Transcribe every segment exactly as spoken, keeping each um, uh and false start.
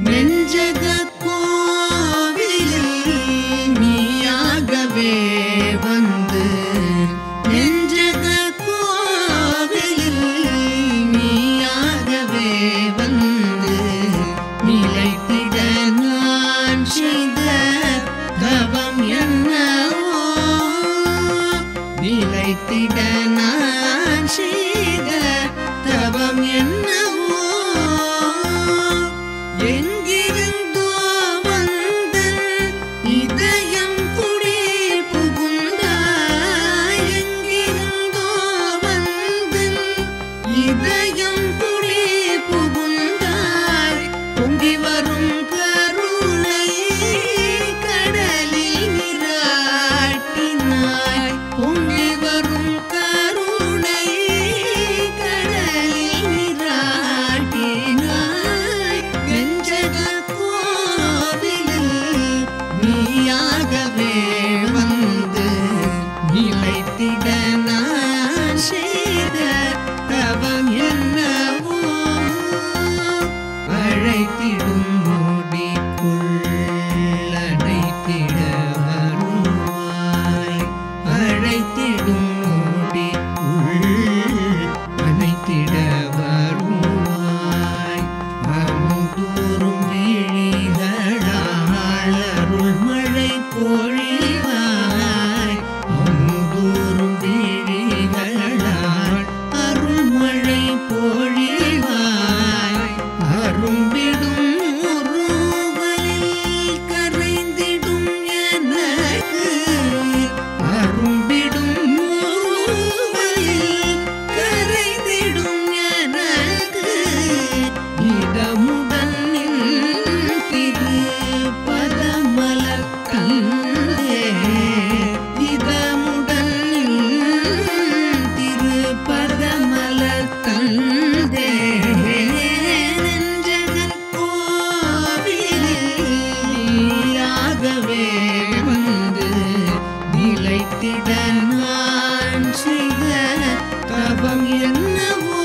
நெஞ்சக கோவிலில் நீயாகவே வந்து நெஞ்சக கோவிலில் நீயாகவே வந்து நிலைத்திட நான் செய்த தவம் என்னவோ நிலைத்திட நான் செய்த தவம் என்னவோ எங்கிருந்தோ வந்தன் இதயம் குடி புகுந்தாய் எங்கிருந்தோ வந்தன் இதயம் குடி புகுந்தாய் பொங்கி வரும் கருணை கடலில் நீராட்டினாய் பொங்கி வரும் கருணை கடலில் நீராட்டினாய் நெஞ்சக கோவிலில் நீயாகவே வந்து நிலைத்திட நான் செய்த தவம் என்னவோ அழைத்திடும் நொடிக்குள் அழைத்திட வருவாய் அழைத்திடும் நொடிக்குள் அழைத்திட வருவாய் அமுதூறும் விழிகளால் அருள் மழை பொழிவாய் அமுதூறும் விழிகளால் அருள் மழை பொழிவாய் அரும்பிடும் உருவலில் கரைந்திடும் எனக்கு அரும்பிடும் உருவலில் கரைந்திடும் எனக்கு இடமுடன் திரு பதமலர் தந்தே இதமுடன் திரு பதமலர் தந்தே நெஞ்சக கோவிலில் நீயாகவே வந்து நிலைத்திட நான் செய்த தவம் என்னவோ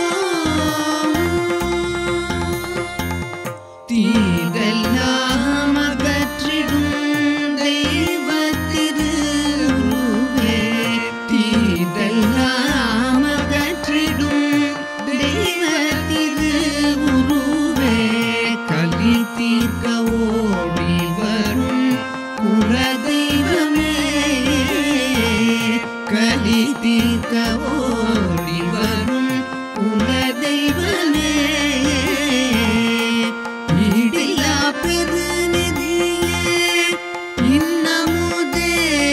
தீதெல்லாம் அகற்றிடும் தெய்வ திருவுருவே தீதெல்லாம் அகற்றிடும் தெய்வ திருவுருவே கலி தீர்க்க ஓடி வரும் குலதெய்வமே கலி தீர்க்க ஓடி வரும் குலதெய்வமே ஈடில்லா பெருநிதியே இன்னமுதே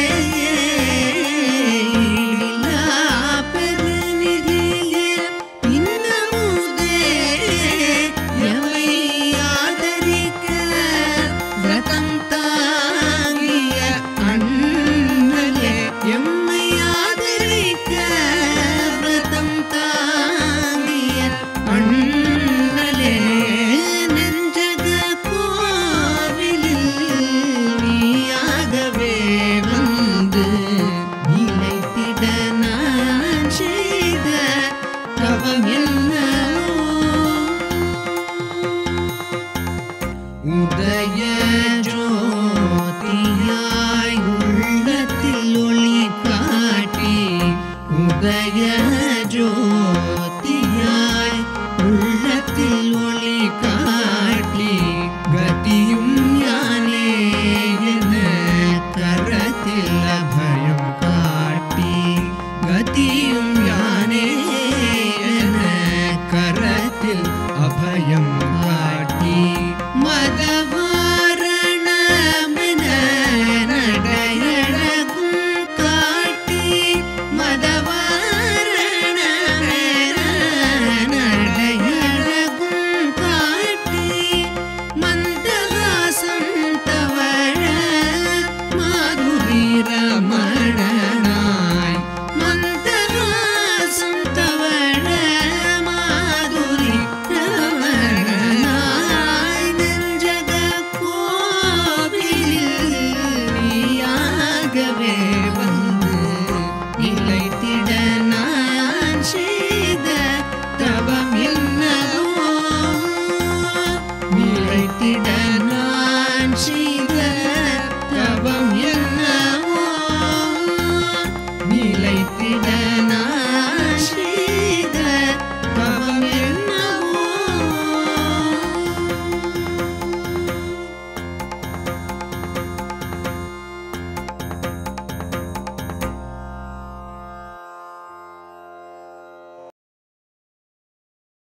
ஈடில்லா பெருநிதியே இன்னமுதே எவை ஆதரிக்க விரதம் தாங்கிய அண்ணலே எம்மை ஆதரிக்க விரதம் தாங்கிய அண்ணலே நெஞ்சக கோவிலில் நீயாகவே வந்து நிலைத்திட நான் செய்த தவம் என்னவோ உதய ஜோதியாய் உள்ளத்தில் ஒளி காட்டி உதய ஜோதியாய் உள்ள